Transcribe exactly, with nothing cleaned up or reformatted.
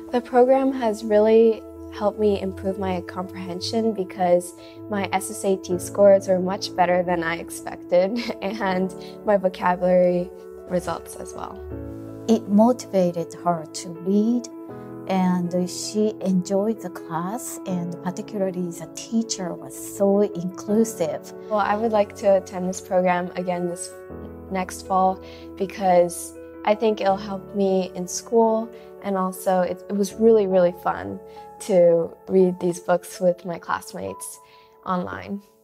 The program has really helped me improve my comprehension because my S S A T scores are much better than I expected, and my vocabulary results as well. It motivated her to read, and she enjoyed the class, and particularly the teacher was so inclusive. Well, I would like to attend this program again this next fall because I think it'll help me in school, and also it, it was really, really fun to read these books with my classmates online.